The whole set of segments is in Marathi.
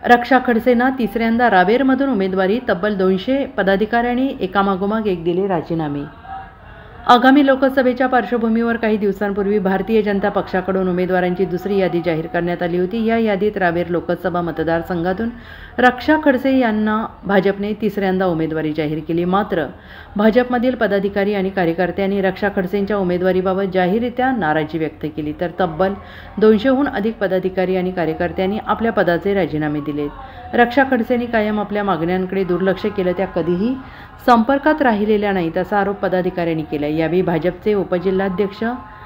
रक्षा खडसेंना तिसऱ्यांदा रावेरमधून उमेदवारी, तब्बल 200 पदाधिकाऱ्यांनी एकामागोमाग एक दिले राजीनामे। आगामी लोकसभेच्या पार्श्वभूमीवर काही दिवसांपूर्वी भारतीय जनता पक्षाकडून उमेदवारांची दुसरी यादी जाहीर करण्यात आली होती। या यादीत रावेर लोकसभा मतदारसंघातून रक्षा खडसे यांना भाजपने तिसऱ्यांदा उमेदवारी जाहीर केली। मात्र भाजपमधील पदाधिकारी आणि कार्यकर्त्यांनी रक्षा खडसेंच्या उमेदवारीबाबत जाहीररित्या नाराजी व्यक्त केली, तर तब्बल 200हून अधिक पदाधिकारी आणि कार्यकर्त्यांनी आपल्या पदाचे राजीनामे दिलेत। रक्षा खडसेंनी कायम आपल्या मागण्यांकडे दुर्लक्ष केलं, त्या कधीही संपर्कात राहिलेल्या नाहीत असा आरोप पदाधिकाऱ्यांनी केला। यावेळी भाजपचे उपजिल्हाध्यक्ष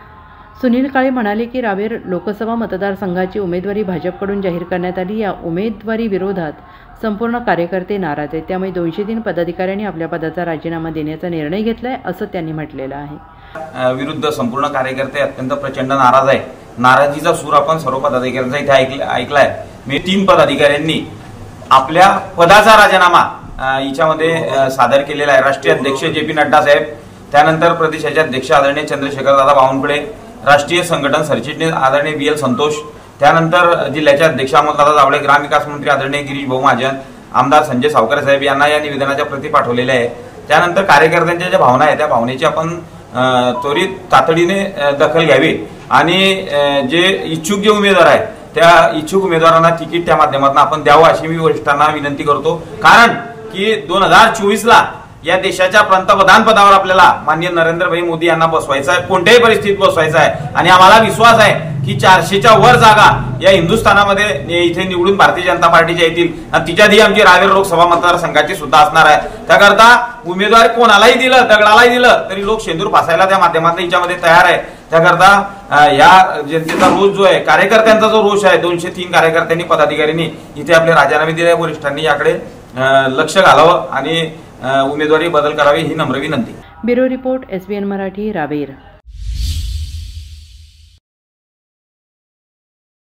सुनील काळे म्हणाले की रावेर लोकसभा मतदारसंघाची उमेदवारी भाजपकडून जाहीर करण्यात आली। या उमेदवारी विरोधात संपूर्ण कार्यकर्ते नाराज आहेत, त्यामुळे 203 पदाधिकाऱ्यांनी आपल्या पदाचा राजीनामा देण्याचा निर्णय घेतलाय असं त्यांनी म्हटलेलं आहे। विरुद्ध संपूर्ण कार्यकर्ते अत्यंत प्रचंड नाराज आहे। नाराजीचा सूर आपण सर्व पदाधिकाऱ्यांचा इथे ऐकलाय। मी 3 पदाधिकाऱ्यांनी आपल्या पदाचा राजीनामा याच्यामध्ये सादर केलेला आहे। राष्ट्रीय अध्यक्ष जे.पी. नड्डा साहेब, त्यानंतर प्रदेशाचे अध्यक्ष आदरणीय चंद्रशेखर दादा बावनकुळे, राष्ट्रीय संघटन सरचिटणीस आदरणीय बी.एल. संतोष, त्यानंतर जिल्ह्याचे अध्यक्ष अमोलदादा जावळे, ग्रामविकास मंत्री आदरणीय गिरीश भाऊ महाजन, आमदार संजय सावकर साहेब यांना या निवेदनाच्या प्रती पाठवलेल्या आहे। त्यानंतर कार्यकर्त्यांच्या ज्या भावना आहेत त्या भावनेची आपण त्वरित तातडीने दखल घ्यावी आणि जे इच्छुक जे उमेदवार आहेत त्या इच्छुक उमेदवारांना तिकीट त्या माध्यमातून आपण द्यावं अशी मी वरिष्ठांना विनंती करतो। कारण की 2024ला या देशाच्या पंतप्रधान पदावर आपल्याला माननीय नरेंद्रभाई मोदी यांना बसवायचं आहे, कोणत्याही परिस्थितीत बसवायचं आहे आणि आम्हाला विश्वास आहे की 400च्या वर जागा या हिंदुस्थानामध्ये इथे निवडून भारतीय जनता पार्टीच्या येतील आणि तिच्यातही आमची रावेर लोकसभा मतदारसंघाची सुद्धा असणार आहे। त्याकरता उमेदवार कोणालाही दिलं, दगडालाही दिलं तरी लोक शेंदूर फासायला त्या माध्यमातून याच्यामध्ये तयार आहे। त्याकरता या जनतेचा रोष जो आहे, कार्यकर्त्यांचा जो रोष आहे, 203 कार्यकर्त्यांनी पदाधिकाऱ्यांनी इथे आपले राजीनामे दिले। वरिष्ठांनी याकडे लक्ष घालावं आणि उमेदवारी बदल करावी ही नम्र विनंती। Bureau report, SBN Marathi, Raver.